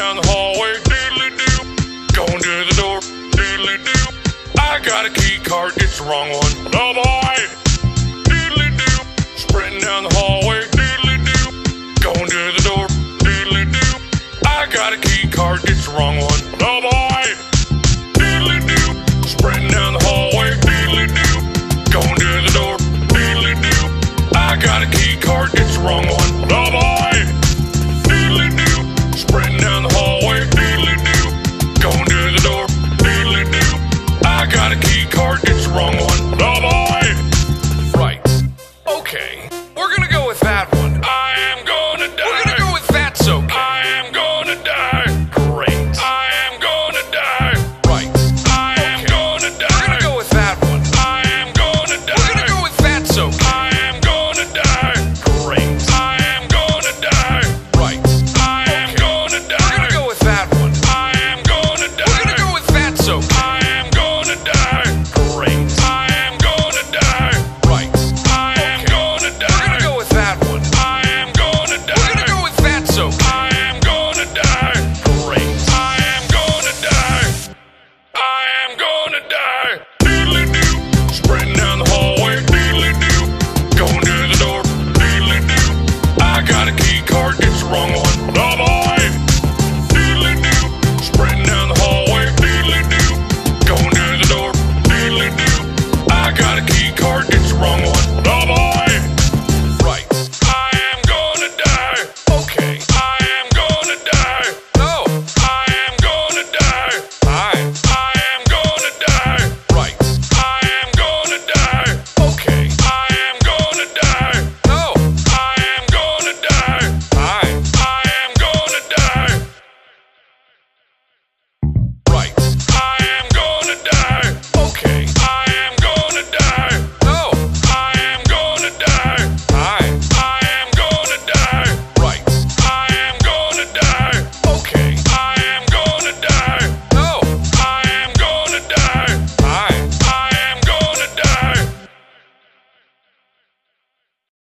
down the hallway, doodly-doo. Going to the door, doodly-doo. I got a key card, it's the wrong one. Oh boy! Doodly-doo. Sprinting down the hallway, doodly-doo. Going to the door, doodly-doo. I got a key card, it's the wrong one.